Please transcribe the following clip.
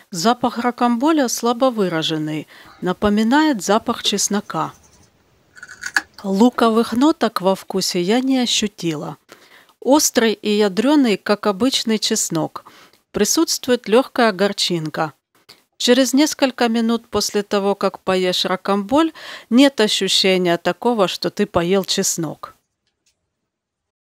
Запах ракомболя слабо выраженный, напоминает запах чеснока. Луковых ноток во вкусе я не ощутила. Острый и ядреный, как обычный чеснок. Присутствует легкая горчинка. Через несколько минут после того, как поешь ракомболь, нет ощущения такого, что ты поел чеснок.